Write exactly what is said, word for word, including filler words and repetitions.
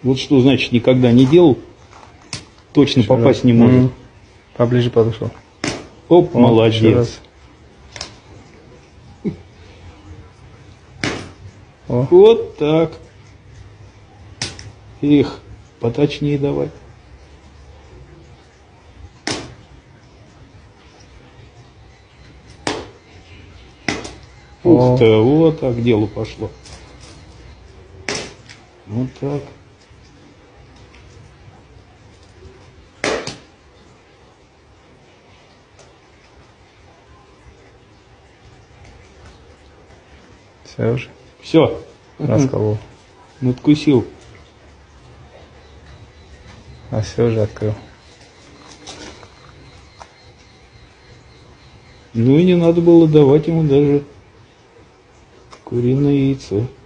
Вот что значит никогда не делал, точно еще попасть раз. Не может. Mm-hmm. Поближе подошел. Оп, О, молодец. О. Вот так. Их, поточнее давай. Ух ты, вот так дело пошло. Вот так. Все уже? Все. Расколол. Надкусил. А все уже открыл. Ну и не надо было давать ему даже куриное яйцо.